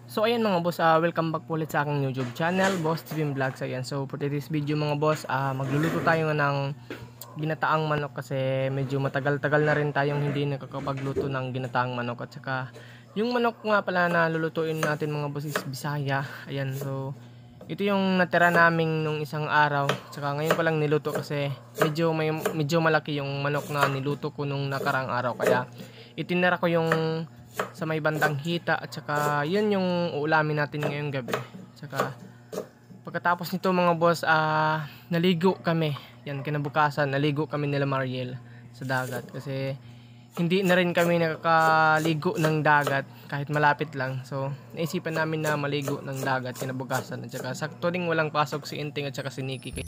So ayan mga boss, welcome back po ulit sa aking YouTube channel, Boss TV Vlogs. Ayan, so for today's video mga boss, magluluto tayo ng ginataang manok kasi medyo matagal-tagal na rin tayong hindi nakakapagluto ng ginataang manok. At saka yung manok nga pala na lulutuin natin mga boss is Bisaya. Ayan, so ito yung natira naming nung isang araw. At saka ngayon ko lang niluto kasi medyo malaki yung manok na niluto ko nung nakarang araw. Kaya itinira ko yung sa may bandang hita at saka yun yung uulamin natin ngayong gabi. At saka pagkatapos nito mga boss, naligo kami. Yan, kinabukasan naligo kami nila Mariel sa dagat kasi hindi na rin kami nakakaligo ng dagat kahit malapit lang. So naisipan namin na maligo ng dagat kinabukasan. At saka sakto ding walang pasok si Inting at saka si Nikki.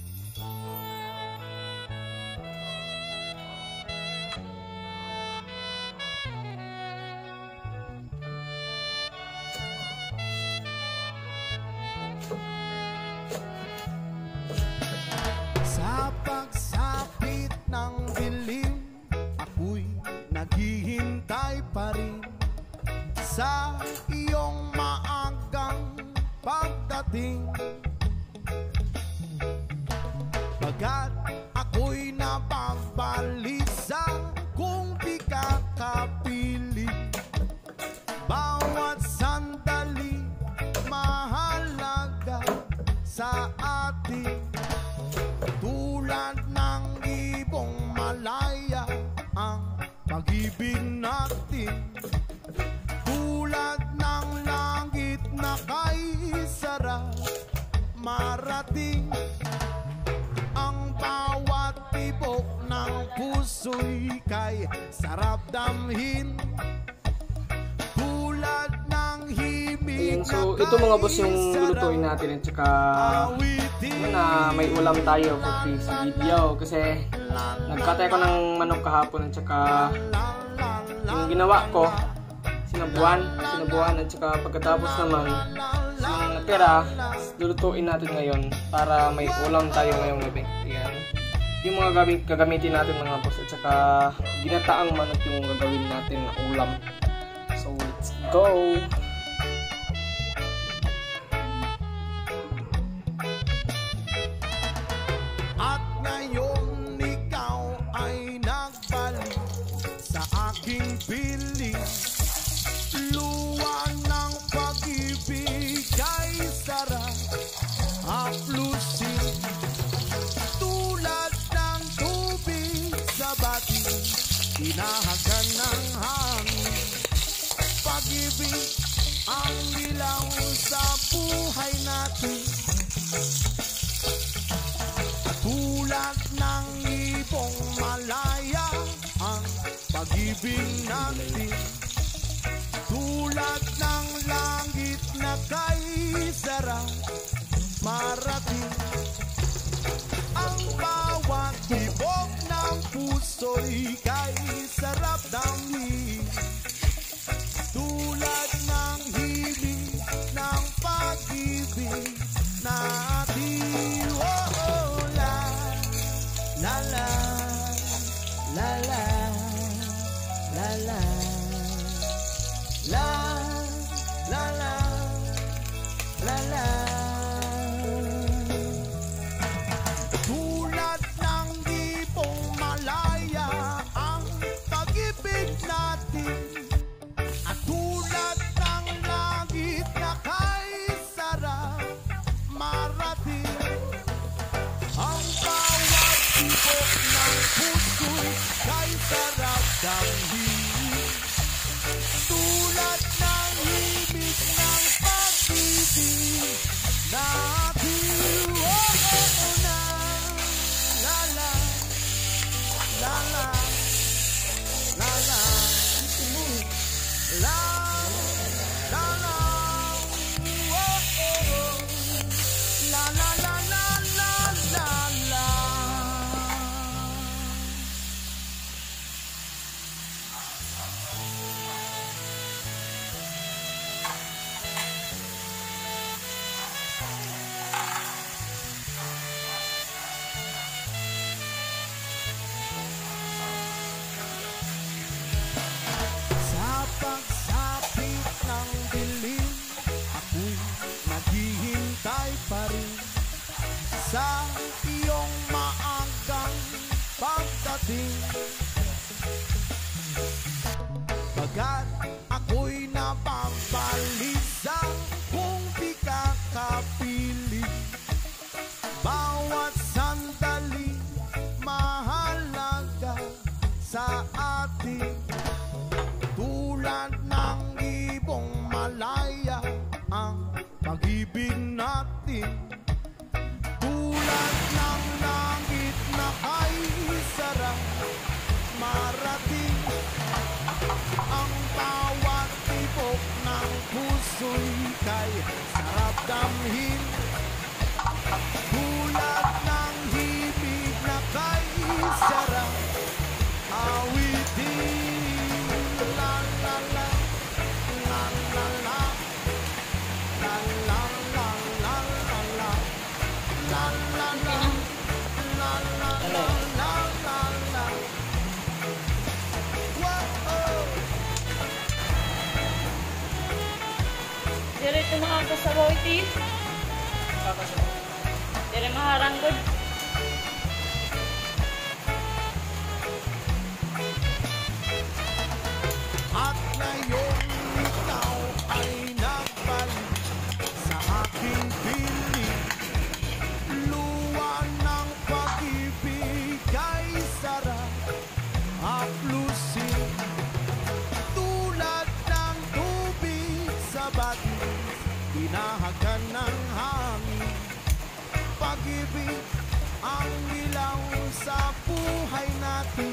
Sa pagsapit ng dilim, ako'y naghihintay pa rin sa iyong maagang pagdating. Bagat ako'y napagbalisa kung di ka kapiling. Bawat sandali mahalaga sa atin. Tulad ng ibong malaya ang pag-ibig natin. Tulad ng langit na kay sarap marating. Ang bawat tibok ng puso'y kay sarap damhin. Tulad ng himig. So ito mga boss yung lulutuin natin at saka may ulam tayo for this video kasi nagkatay ko ng manok kahapon at saka yung ginawa ko sinabuan at saka pagkatapos naman yung natira lulutuin natin ngayon para may ulam tayo ngayong gabi. Ayan. Yung mga gagamitin natin mga boss at saka ginataang manok yung gagawin natin na ulam. So let's go! At ngayon ikaw ay nagbalik sa aking piling. Luwan ng pag-ibig ay sarap haplusin. Tulad ng tubig sa bati, hinahagan ng hangin. Pag-ibig ang ilaw sa buhay natin. Tulad ng ibong malaya ang pag-ibig natin. Tulad ng langit na kay sarap marating. Ang bawat tibok ng puso'y kay sarap damhin. Tulad ng himig ng pag-ibig natin. Oh, oh, la, la, la, la, la, la, la, la, la, la, la, la. Tulad ng ibong malaya ang pag-ibig natin. At tulad ng langit na kay sarap marating. Ang bawat tibok ng puso'y kay sarap damhin. Tulad ng himig ng pag-ibig natin. Oh, oh, oh, na, la, la, la, la, la, la, la, la, la, oh, oh, oh, la, la, la, la, la, la, la. puso'y kay sarap damhin. Bulag ng himig na kay sarap awitin. La la la, la la la, la la la, la la la, la la la, la la la, la la la. Whoa. Dire ito makakasabaw iti. Dire maharanggod. At ngayon ikaw ay nagbalik sa aking piling. Luwa ng pag-ibig ay sarap haplusin. Tulad ng tubig sa bagis, hinahagan ng hangin. Pag-ibig ang ilaw sa buhay natin.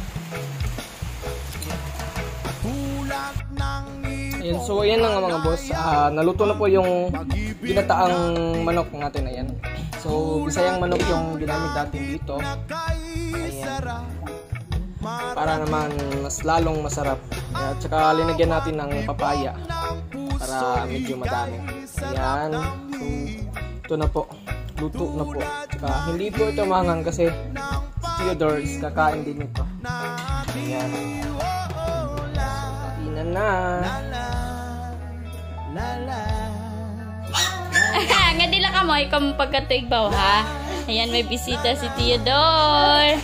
Tulad ng Ayan, so ayan na nga mga boss. Naluto na po yung ginataang manok natin. Ayan. So, bisayang manok yung ginamit natin dito. Ayan. Para naman mas lalong masarap. At saka linagyan natin ng papaya para medyo madami. Ayan. So, ito na po. Luto na po. Saka hindi po ito mangang kasi si Theodore is kakain din ito. Ayan. Kainan na. Nga dila ka mo, ikaw pagkatuig ba ha? Ayan, may bisita si Theodore.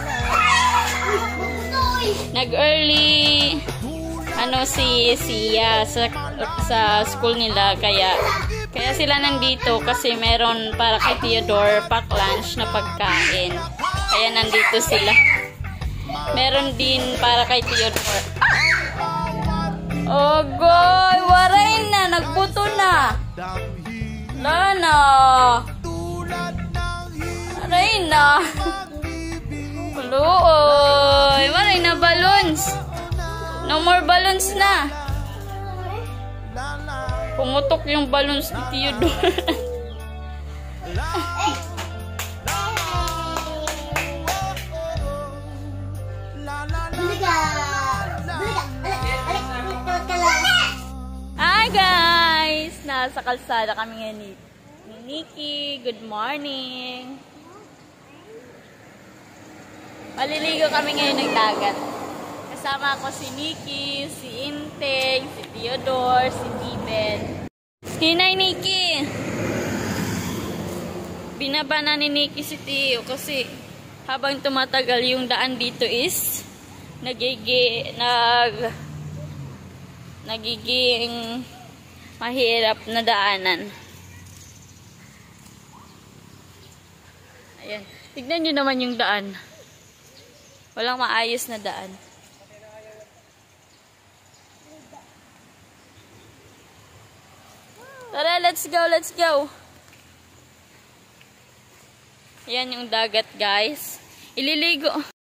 Nag-early si Sia sa school nila kaya sila nandito kasi meron para kay Theodore pack lunch na pagkain. Kaya nandito sila. Meron din para kay Theodore. Oh, goy! Waray na! Nagbuto na! Lana! Waray na! Luoy! Waray na balloons! No more balloons na! Pumutok yung balloons ni Theodore. Hi guys! Nasa kalsada kami ngayon ni Nikki. Good morning! Maliligo kami ngayon ng dagat. Kasama ko si Nikki, si Inteng, si Theodore, si Steven. Hinay Nikki! Binaba na ni Nikki si Theo kasi habang tumatagal yung daan dito is nagiging mahirap na daanan. Ayan. Tignan nyo naman yung daan. Walang maayos na daan. Tara, let's go, let's go. Ayan yung dagat, guys. Ililigo.